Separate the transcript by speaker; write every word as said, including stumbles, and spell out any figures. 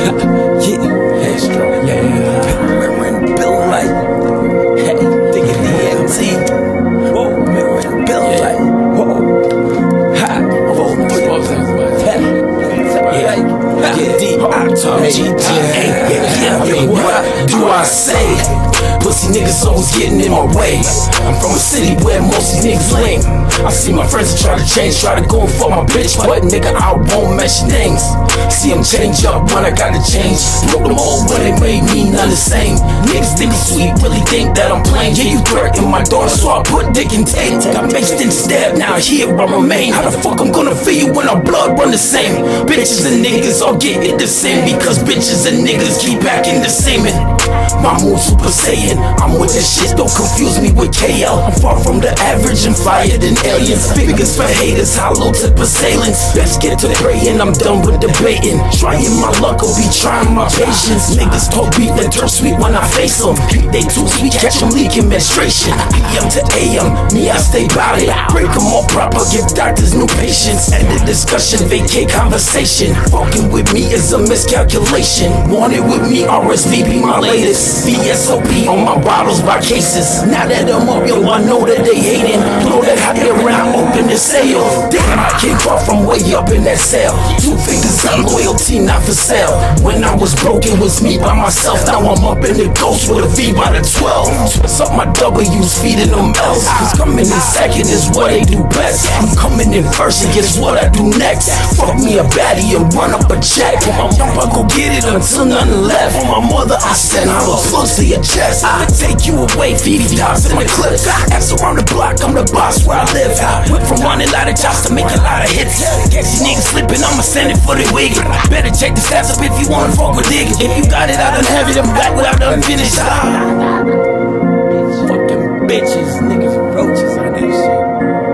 Speaker 1: Yeah, headstrong, yeah. When Bill like, hey, dig it D N T. Whoa, when Bill like, whoa, ha, whoa, hey, yeah, yeah, D I G T A, yeah, yeah, what do I say? Pussy niggas always getting in my way. I'm from a city where most these niggas lame. I see my friends that try to change, try to go and fuck my bitch, but nigga, I won't mention names. See them change up when I gotta change. Broke them all when they made me none the same. Niggas think it's sweet, really think that I'm playing. Yeah, you threaten my daughter, so I put dick in tape. Got maced in stab, now here I remain. How the fuck I'm gonna feel you when our blood run the same? Bitches and niggas all get it the same, because bitches and niggas keep acting the same. And my mood super saiyan, I'm with this shit, don't confuse me with K L. I'm far from the average and flyer than aliens. Figures for haters, hollow tip assailants. Best get to praying, I'm done with debating. Trying my luck or be trying my patience. Niggas talk beef and turn sweet when I face them. They too sweet, catch them leaking menstruation. P M to A M, me I stay bout it. Break them all proper, give doctors new patience. End the discussion, vacate conversation. Fucking with me is a miscalculation. Want it with me, R S V P my latest. V S O P on my bottles by cases. Now that I'm up, yo, I know that they hating. Blow that hot air around, open the sale. Damn, I came far from way up in that cell. Two fingers on loyalty, not for sale. When I was broke, it was me by myself. Now I'm up in the ghost with a V by the twelve. Twist up my W's, feeding them L's. Cause coming in second is what they do best. I'm coming in first, and guess what I do next? Fuck me a baddie and run up a check. On my jump, I go get it until nothing left. On my mother, I send hollow slugs to your chest. I take you away, fifty dollars in the clip. Ass around the block, I'm the boss where I live. Whip from one a lot of jobs to make a lot of hits. Catch you niggas slipping, I'ma send it for the wig. Better check the stats up if you wanna fuck with niggas. If you got it, I done have it, I'm back without unfinished. Ah. Fucking bitches, niggas, roaches on that shit.